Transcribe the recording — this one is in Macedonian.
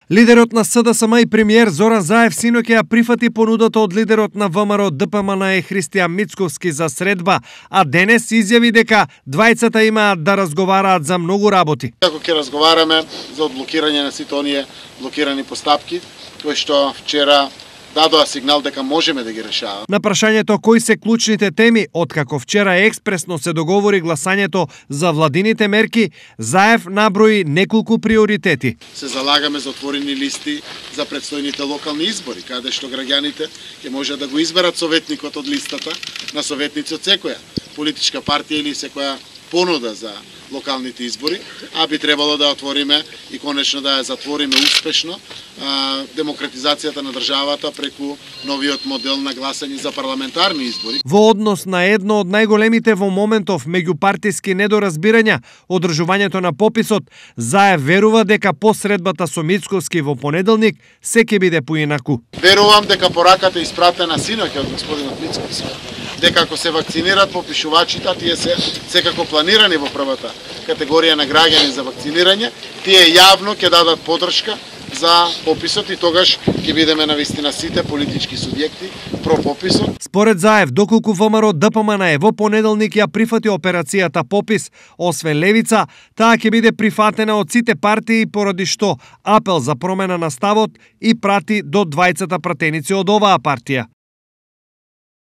Лидерот на СДСМ и премиер Зоран Заев синоќа ја прифати понудата од лидерот на ВМРО ДПМН Христијан Мицковски за средба, а денес изјави дека двајцата имаат да разговараат за многу работи. Ако ќе разговараме за одблокирање на сите оние блокирани постапки, кои што вчера дадоа сигнал дека можеме да ги решаваме. На прашањето кои се клучните теми, откако вчера експресно се договори гласањето за владините мерки, Заев наброи неколку приоритети. Се залагаме за отворени листи за предстојните локални избори, каде што граѓаните ќе можат да го изберат советникот од листата на советници од секоја политичка партија или секоја понуда за локалните избори, а би требало да отвориме и конечно да ја затвориме успешно демократизацијата на државата преку новиот модел на гласање за парламентарни избори. Во однос на едно од најголемите во моментов меѓупартиски недоразбирања, одржувањето на пописот, Заев верува дека по средбата со Мицковски во понеделник се ќе биде поинаку. Верувам дека пораката испратена синоќа од господинот Мицковски, дека ако се вакцинираат попишувачите, тие се секако планирани во првата категорија на граѓани за вакцинирање, тие јавно ќе дадат поддршка за пописот и тогаш ќе бидеме навистина сите политички субјекти про пописот. Според Заев, доколку ВМРО ДПМН во понеделник ја прифати операцијата Попис, освен Левица, таа ќе биде прифатена од сите партии поради што апел за промена на ставот и прати до двајцата пратеници од оваа партија.